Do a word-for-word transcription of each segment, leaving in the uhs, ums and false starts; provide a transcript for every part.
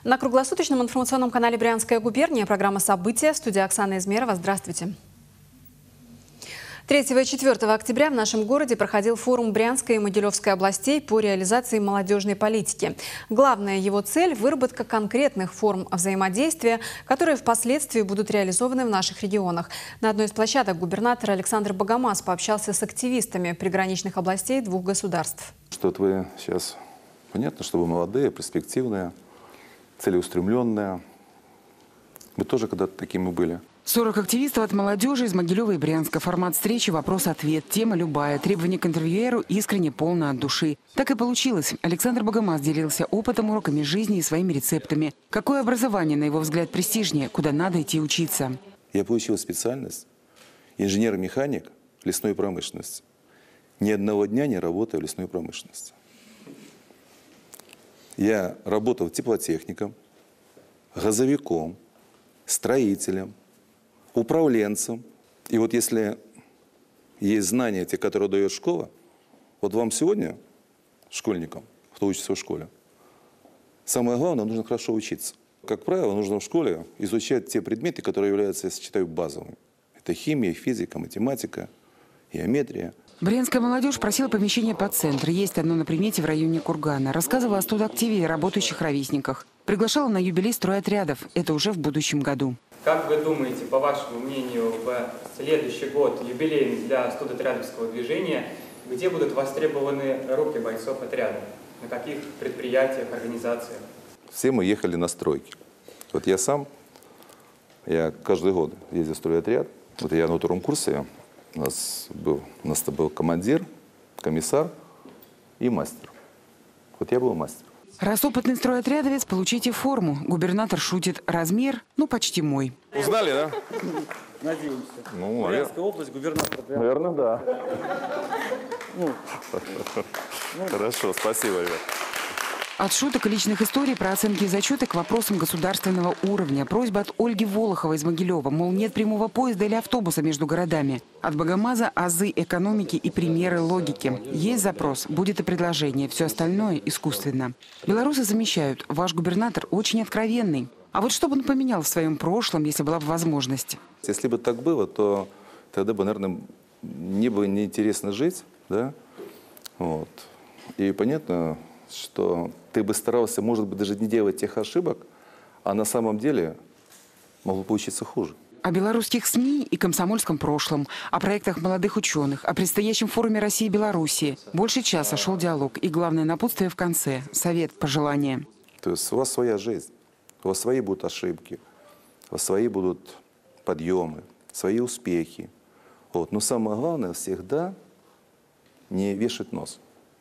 На круглосуточном информационном канале «Брянская губерния» программа «События». Студия Оксана Измерова. Здравствуйте. третьего и четвёртого октября в нашем городе проходил форум Брянской и Могилевской областей по реализации молодежной политики. Главная его цель – выработка конкретных форм взаимодействия, которые впоследствии будут реализованы в наших регионах. На одной из площадок губернатор Александр Богомаз пообщался с активистами приграничных областей двух государств. Что вот вы сейчас, понятно, что вы молодые, перспективные, целеустремленные. Вы тоже когда-то такими были. сорок активистов от молодежи из Могилева и Брянска. Формат встречи «Вопрос-ответ». Тема любая. Требования к интервьюеру искренне, полно от души. Так и получилось. Александр Богомаз делился опытом, уроками жизни и своими рецептами. Какое образование, на его взгляд, престижнее? Куда надо идти учиться? Я получил специальность инженер-механик лесной промышленности. Ни одного дня не работаю в лесной промышленности. Я работал теплотехником, газовиком, строителем, управленцем. И вот если есть знания, те, которые дает школа, вот вам сегодня, школьникам, кто учится в школе, самое главное, нужно хорошо учиться. Как правило, нужно в школе изучать те предметы, которые являются, я считаю, базовыми. Это химия, физика, математика, геометрия. Брянская молодежь просила помещение под центр. Есть одно на примете в районе Кургана. Рассказывала о студактиве и работающих ровесниках. Приглашала на юбилей стройотрядов. Это уже в будущем году. Как вы думаете, по вашему мнению, в следующий год юбилейный для студотрядовского движения, где будут востребованы руки бойцов отряда? На каких предприятиях, организациях? Все мы ехали на стройки. Вот я сам, я каждый год ездил в стройотряд. Вот я на втором курсе, у нас был, у нас был командир, комиссар и мастер. Вот я был мастер. Раз опытный стройотрядовец, получите форму. Губернатор шутит. Размер, ну, почти мой. Узнали, да? Надеемся. Ну, Брянская область, губернатор. Наверное, да. Ну. Хорошо, спасибо, ребят. От шуток и личных историй про оценки и зачеты к вопросам государственного уровня. Просьба от Ольги Волоховой из Могилева, мол, нет прямого поезда или автобуса между городами. От Богомаза азы экономики и примеры логики. Есть запрос, будет и предложение. Все остальное искусственно. Белорусы замечают, ваш губернатор очень откровенный. А вот что бы он поменял в своем прошлом, если была бы возможность? Если бы так было, то тогда бы, наверное, не было неинтересно жить, да? Вот. И понятно, что ты бы старался, может быть, даже не делать тех ошибок, а на самом деле могло получиться хуже. О белорусских СМИ и комсомольском прошлом, о проектах молодых ученых, о предстоящем форуме России и Белоруссии. Больше часа шел диалог. И главное напутствие в конце – совет, пожелания. То есть у вас своя жизнь, у вас свои будут ошибки, у вас свои будут подъемы, свои успехи. Вот. Но самое главное всегда не вешать нос.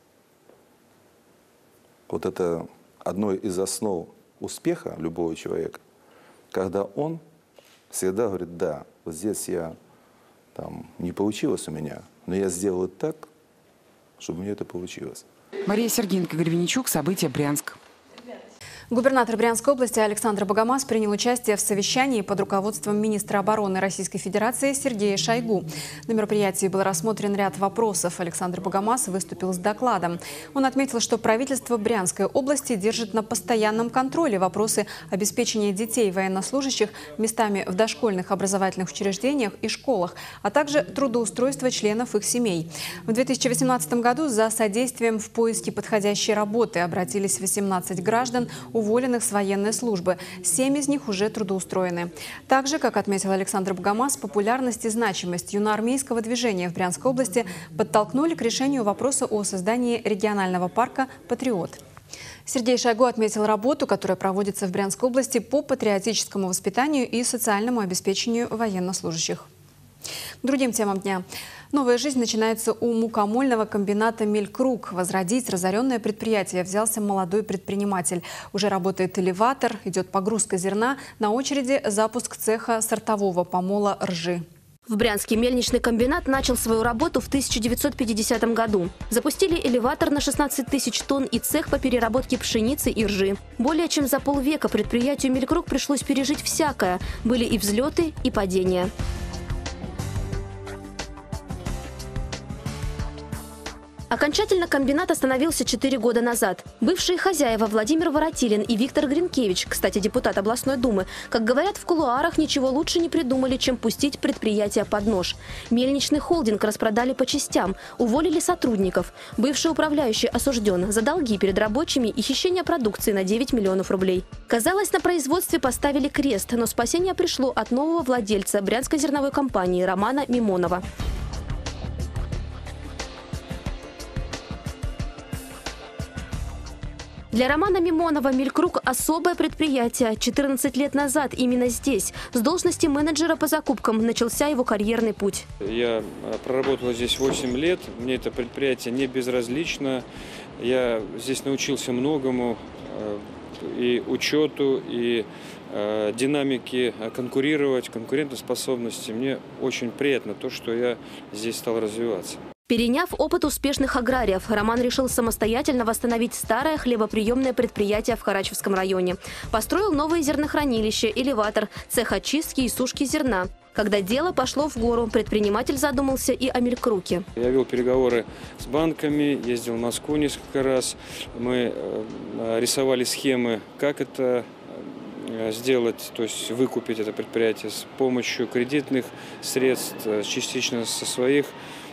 Вот это одно из основ успеха любого человека, когда он всегда говорит: да, вот здесь я, там, не получилось у меня, но я сделал так, чтобы у меня это получилось. Мария Сергеенко, Игорь Винничук, события, Брянск. Губернатор Брянской области Александр Богомаз принял участие в совещании под руководством министра обороны Российской Федерации Сергея Шойгу. На мероприятии был рассмотрен ряд вопросов. Александр Богомаз выступил с докладом. Он отметил, что правительство Брянской области держит на постоянном контроле вопросы обеспечения детей военнослужащих местами в дошкольных образовательных учреждениях и школах, а также трудоустройства членов их семей. В две тысячи восемнадцатом году за содействием в поиске подходящей работы обратились восемнадцать граждан, уволенных с военной службы. Семь из них уже трудоустроены. Также, как отметил Александр Богомаз, популярность и значимость юноармейского движения в Брянской области подтолкнули к решению вопроса о создании регионального парка «Патриот». Сергей Шойгу отметил работу, которая проводится в Брянской области по патриотическому воспитанию и социальному обеспечению военнослужащих. К другим темам дня. Новая жизнь начинается у мукомольного комбината «Мелькруг». Возродить разоренное предприятие взялся молодой предприниматель. Уже работает элеватор, идет погрузка зерна, на очереди запуск цеха сортового помола ржи. В Брянский мельничный комбинат начал свою работу в тысяча девятьсот пятидесятом году. Запустили элеватор на шестнадцать тысяч тонн и цех по переработке пшеницы и ржи. Более чем за полвека предприятию «Мелькруг» пришлось пережить всякое. Были и взлеты, и падения. Окончательно комбинат остановился четыре года назад. Бывшие хозяева Владимир Воротилин и Виктор Гринкевич, кстати, депутат областной думы, как говорят в кулуарах, ничего лучше не придумали, чем пустить предприятие под нож. Мельничный холдинг распродали по частям, уволили сотрудников. Бывший управляющий осужден за долги перед рабочими и хищение продукции на девять миллионов рублей. Казалось, на производстве поставили крест, но спасение пришло от нового владельца Брянской зерновой компании Романа Мимонова. Для Романа Мимонова «Мелькруг» – особое предприятие. четырнадцать лет назад именно здесь, с должности менеджера по закупкам, начался его карьерный путь. Я проработал здесь восемь лет, мне это предприятие не безразлично. Я здесь научился многому, и учету, и динамике конкурировать, конкурентоспособности. Мне очень приятно то, что я здесь стал развиваться. Переняв опыт успешных аграриев, Роман решил самостоятельно восстановить старое хлебоприемное предприятие в Харачевском районе. Построил новые зернохранилища, элеватор, цех очистки и сушки зерна. Когда дело пошло в гору, предприниматель задумался и о Мелькруге. Я вел переговоры с банками, ездил в Москву несколько раз. Мы рисовали схемы, как это сделать, то есть выкупить это предприятие с помощью кредитных средств, частично со своих,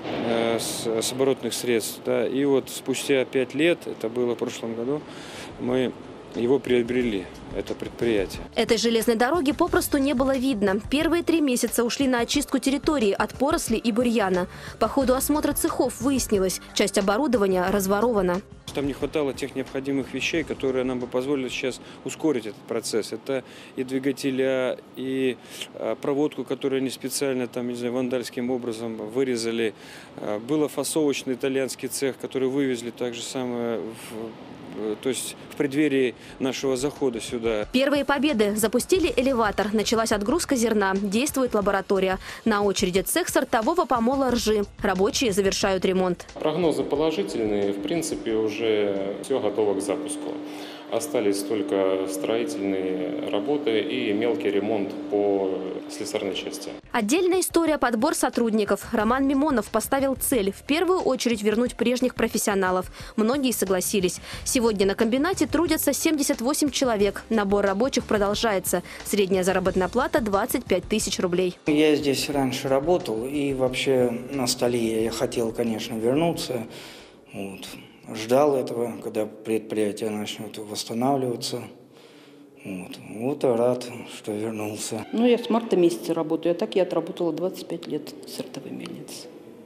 с, с оборотных средств. Да. И вот спустя пять лет, это было в прошлом году, мы его приобрели, это предприятие. Этой железной дороги попросту не было видно. Первые три месяца ушли на очистку территории от поросли и бурьяна. По ходу осмотра цехов выяснилось, часть оборудования разворована. Там не хватало тех необходимых вещей, которые нам бы позволили сейчас ускорить этот процесс. Это и двигателя, и проводку, которую они специально там, не знаю, вандальским образом вырезали. Был фасовочный итальянский цех, который вывезли так же самое в, то есть в преддверии нашего захода сюда. Первые победы. Запустили элеватор. Началась отгрузка зерна. Действует лаборатория. На очереди цех сортового помола ржи. Рабочие завершают ремонт. Прогнозы положительные. В принципе, уже все готово к запуску. Остались только строительные работы и мелкий ремонт по слесарной части. Отдельная история – подбор сотрудников. Роман Мимонов поставил цель – в первую очередь вернуть прежних профессионалов. Многие согласились. Сегодня на комбинате трудятся семьдесят восемь человек. Набор рабочих продолжается. Средняя заработная плата – двадцать пять тысяч рублей. Я здесь раньше работал, и вообще на столе я хотел, конечно, вернуться. Вот. Ждал этого, когда предприятие начнет восстанавливаться. Вот. Вот и рад, что вернулся. Ну, я с марта месяца работаю, а так я отработала двадцать пять лет в сортовой мельнице.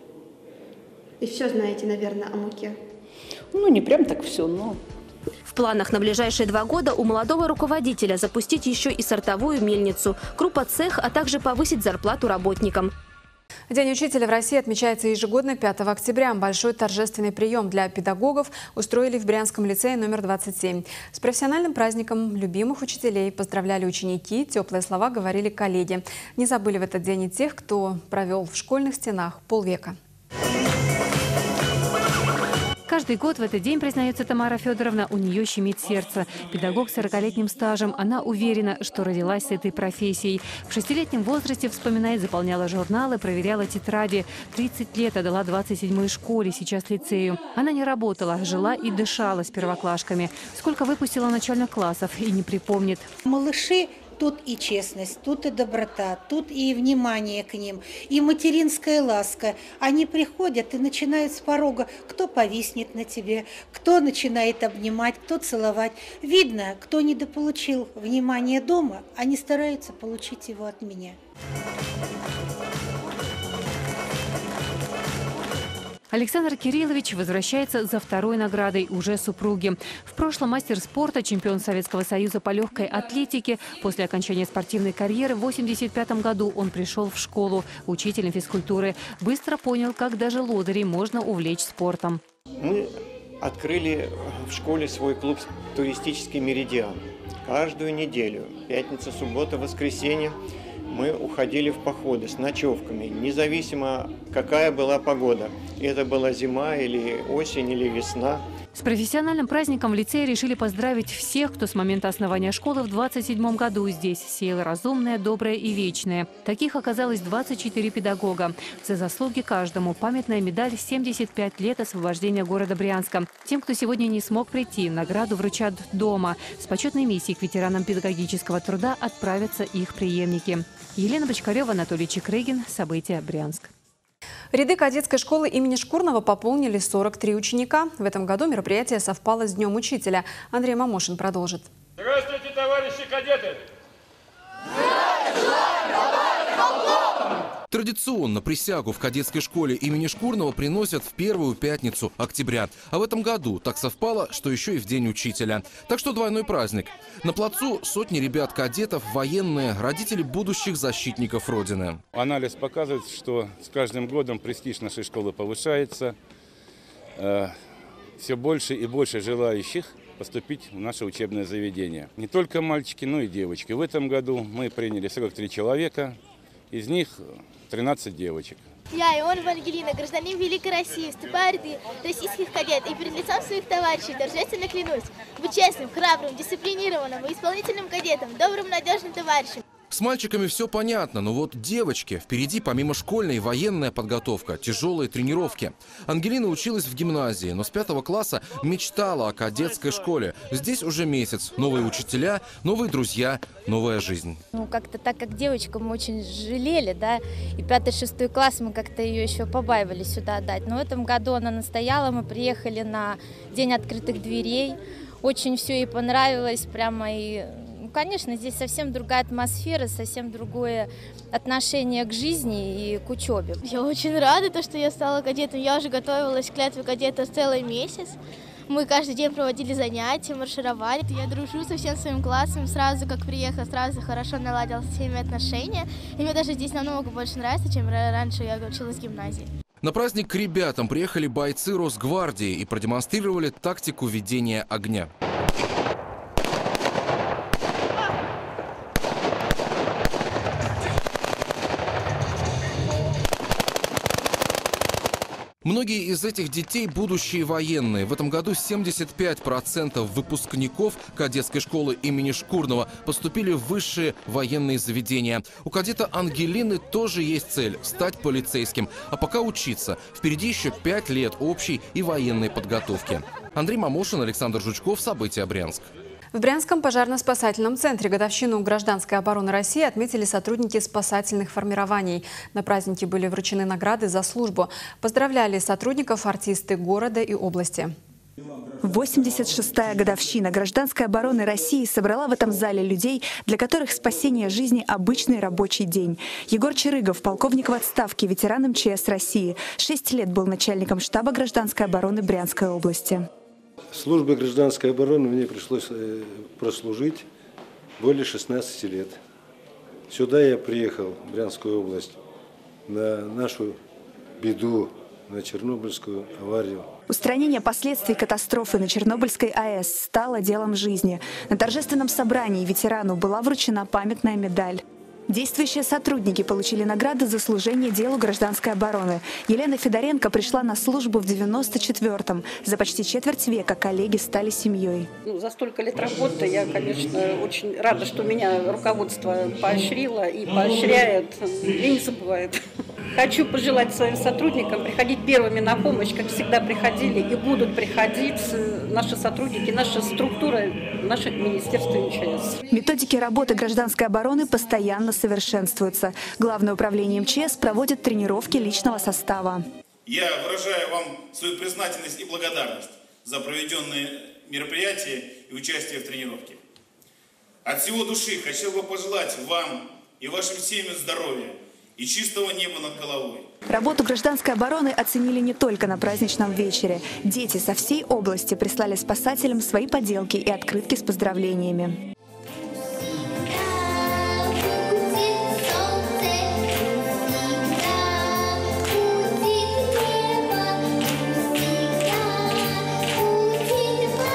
И все знаете, наверное, о муке? Ну, не прям так все, но... В планах на ближайшие два года у молодого руководителя запустить еще и сортовую мельницу, крупоцех, а также повысить зарплату работникам. День учителя в России отмечается ежегодно пятого октября. Большой торжественный прием для педагогов устроили в Брянском лицее номер двадцать семь. С профессиональным праздником любимых учителей поздравляли ученики, теплые слова говорили коллеги. Не забыли в этот день и тех, кто провел в школьных стенах полвека. Каждый год в этот день, признается Тамара Федоровна, у нее щемит сердце. Педагог с сорокалетним стажем. Она уверена, что родилась с этой профессией. В шестилетнем возрасте, вспоминает, заполняла журналы, проверяла тетради. тридцать лет отдала двадцать седьмой школе, сейчас лицею. Она не работала, жила и дышала с первоклашками. Сколько выпустила начальных классов и не припомнит. Малыши. Тут и честность, тут и доброта, тут и внимание к ним, и материнская ласка. Они приходят и начинают с порога. Кто повиснет на тебе, кто начинает обнимать, кто целовать. Видно, кто недополучил внимания дома, они стараются получить его от меня. Александр Кириллович возвращается за второй наградой уже супруги. В прошлом мастер спорта, чемпион Советского Союза по легкой атлетике. После окончания спортивной карьеры в восемьдесят пятом году он пришел в школу учителем физкультуры. Быстро понял, как даже лодырей можно увлечь спортом. Мы открыли в школе свой клуб «Туристический меридиан». Каждую неделю, пятница, суббота, воскресенье, мы уходили в походы с ночевками, независимо какая была погода. Это была зима или осень или весна. С профессиональным праздником в лицее решили поздравить всех, кто с момента основания школы в двадцать седьмом году здесь сеял разумное, доброе и вечное. Таких оказалось двадцать четыре педагога. За заслуги каждому памятная медаль «семьдесят пять лет освобождения города Брянска». Тем, кто сегодня не смог прийти, награду вручат дома. С почетной миссией к ветеранам педагогического труда отправятся их преемники. Елена Бочкарева, Анатолий Чекрыгин. События. Брянск. Ряды кадетской школы имени Шкурного пополнили сорок три ученика. В этом году мероприятие совпало с Днем учителя. Андрей Мамошин продолжит. Здравствуйте, товарищи кадеты! Традиционно присягу в кадетской школе имени Шкурного приносят в первую пятницу октября. А в этом году так совпало, что еще и в День учителя. Так что двойной праздник. На плацу сотни ребят-кадетов, военные, родители будущих защитников Родины. Анализ показывает, что с каждым годом престиж нашей школы повышается. Все больше и больше желающих поступить в наше учебное заведение. Не только мальчики, но и девочки. В этом году мы приняли сорок три человека, из них тринадцать девочек. Я, Ионова Ангелина, гражданин Великой России, вступаю в ряды российских кадет и перед лицом своих товарищей торжественно клянусь быть честным, храбрым, дисциплинированным и исполнительным кадетом, добрым, надежным товарищем. С мальчиками все понятно, но вот девочки, впереди помимо школьной военная подготовка, тяжелые тренировки. Ангелина училась в гимназии, но с пятого класса мечтала о кадетской школе. Здесь уже месяц. Новые учителя, новые друзья, новая жизнь. Ну, как-то так как девочку мы очень жалели, да, и пятый-шестой класс мы как-то ее еще побаивались сюда отдать. Но в этом году она настояла, мы приехали на День открытых дверей. Очень все ей понравилось, прямо и... Конечно, здесь совсем другая атмосфера, совсем другое отношение к жизни и к учебе. Я очень рада, то, что я стала кадетом. Я уже готовилась к клятве кадета целый месяц. Мы каждый день проводили занятия, маршировали. Я дружу со всем своим классом. Сразу, как приехала, сразу хорошо наладила со всеми отношения. И мне даже здесь намного больше нравится, чем раньше я училась в гимназии. На праздник к ребятам приехали бойцы Росгвардии и продемонстрировали тактику ведения огня. Многие из этих детей – будущие военные. В этом году семьдесят пять процентов выпускников кадетской школы имени Шкурного поступили в высшие военные заведения. У кадета Ангелины тоже есть цель – стать полицейским. А пока учиться. Впереди еще пять лет общей и военной подготовки. Андрей Мамошин, Александр Жучков. События. Брянск. В Брянском пожарно-спасательном центре годовщину гражданской обороны России отметили сотрудники спасательных формирований. На празднике были вручены награды за службу. Поздравляли сотрудников артисты города и области. восемьдесят шестая годовщина гражданской обороны России собрала в этом зале людей, для которых спасение жизни – обычный рабочий день. Егор Черыгов, полковник в отставке, ветеран эм че эс России. Шесть лет был начальником штаба гражданской обороны Брянской области. В службе гражданской обороны мне пришлось прослужить более шестнадцати лет. Сюда я приехал, в Брянскую область, на нашу беду, на Чернобыльскую аварию. Устранение последствий катастрофы на Чернобыльской а эс стало делом жизни. На торжественном собрании ветерану была вручена памятная медаль. Действующие сотрудники получили награды за служение делу гражданской обороны. Елена Федоренко пришла на службу в девяносто четвёртом. За почти четверть века коллеги стали семьей. Ну, за столько лет работы я, конечно, очень рада, что меня руководство поощрило и поощряет, и не забывает. Хочу пожелать своим сотрудникам приходить первыми на помощь, как всегда приходили и будут приходить наши сотрудники, наша структура, наше министерство эм че эс. Методики работы гражданской обороны постоянно совершенствуются. Главное управление эм че эс проводит тренировки личного состава. Я выражаю вам свою признательность и благодарность за проведенные мероприятия и участие в тренировке. От всего души хотел бы пожелать вам и вашим семьям здоровья и чистого неба над головой. Работу гражданской обороны оценили не только на праздничном вечере. Дети со всей области прислали спасателям свои поделки и открытки с поздравлениями.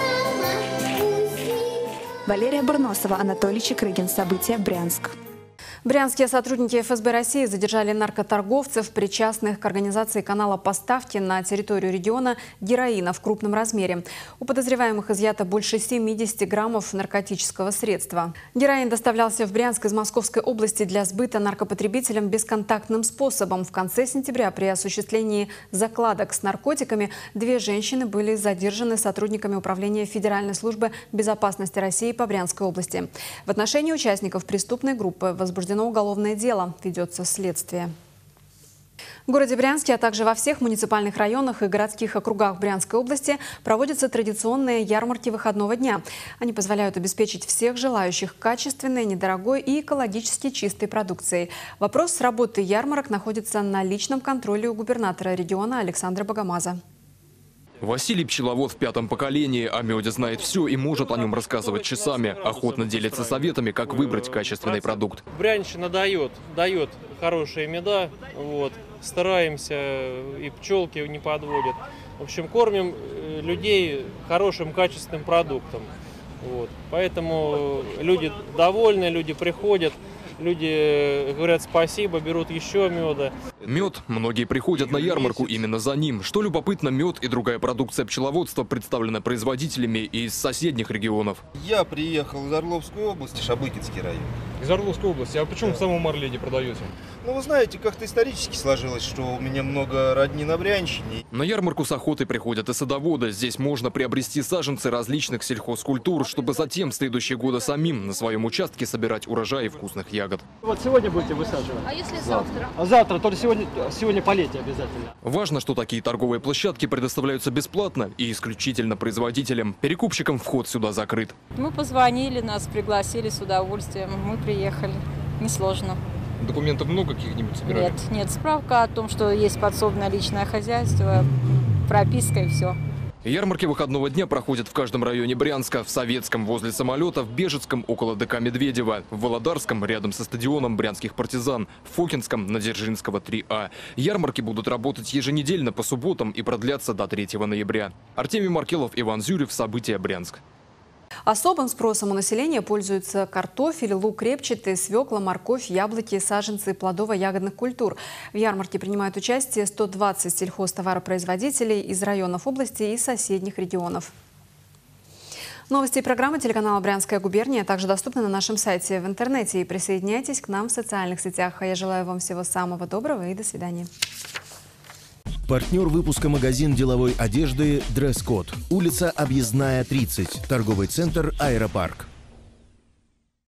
Валерия Бурносова, Анатолий Чекрыгин. События. Брянск. Брянские сотрудники эф эс бэ России задержали наркоторговцев, причастных к организации канала поставки на территорию региона героина в крупном размере. У подозреваемых изъято больше семидесяти граммов наркотического средства. Героин доставлялся в Брянск из Московской области для сбыта наркопотребителям бесконтактным способом. В конце сентября при осуществлении закладок с наркотиками две женщины были задержаны сотрудниками Управления Федеральной службы безопасности России по Брянской области. В отношении участников преступной группы возбуждено уголовное дело, ведется следствие. В городе Брянске, а также во всех муниципальных районах и городских округах Брянской области проводятся традиционные ярмарки выходного дня. Они позволяют обеспечить всех желающих качественной, недорогой и экологически чистой продукцией. Вопрос с работы ярмарок находится на личном контроле у губернатора региона Александра Богомаза. Василий пчеловод в пятом поколении, о меде знает все и может о нем рассказывать часами. Охотно делится советами, как выбрать качественный продукт. Брянщина дает, дает хорошие меда, вот, стараемся, и пчелки не подводят. В общем, кормим людей хорошим качественным продуктом. Вот. Поэтому люди довольны, люди приходят. Люди говорят спасибо, берут еще меда. Мед. Многие приходят на ярмарку именно за ним. Что любопытно, мед и другая продукция пчеловодства представлена производителями из соседних регионов. Я приехал из Орловской области, Шабыкинский район. Из Орловской области. А почему да. в самом Орле не продаете? Ну, вы знаете, как-то исторически сложилось, что у меня много родни на Брянщине. На ярмарку с охотой приходят и садоводы. Здесь можно приобрести саженцы различных сельхозкультур, чтобы затем в следующие годы самим на своем участке собирать урожаи вкусных ягод. Вот сегодня будете высаживать? А если завтра? А завтра, только сегодня, сегодня полейте обязательно. Важно, что такие торговые площадки предоставляются бесплатно и исключительно производителям. Перекупщикам вход сюда закрыт. Мы позвонили, нас пригласили с удовольствием. Мы приехали. Несложно. Документов много каких-нибудь собирали? Нет, нет. Справка о том, что есть подсобное личное хозяйство, прописка и все. Ярмарки выходного дня проходят в каждом районе Брянска. В Советском возле самолета, в Бежецком около ДК Медведева, в Володарском рядом со стадионом брянских партизан, в Фокинском на Дзержинского три А. Ярмарки будут работать еженедельно по субботам и продлятся до третьего ноября. Артемий Маркелов, Иван Зюрев. События. Брянск. Особым спросом у населения пользуются картофель, лук репчатый, свекла, морковь, яблоки, саженцы плодово-ягодных культур. В ярмарке принимают участие сто двадцать сельхозтоваропроизводителей из районов области и соседних регионов. Новости и программы телеканала «Брянская губерния» также доступны на нашем сайте в интернете. И присоединяйтесь к нам в социальных сетях. А я желаю вам всего самого доброго и до свидания. Партнер выпуска магазин деловой одежды «Дресс-код». Улица Объездная, тридцать. Торговый центр «Аэропарк».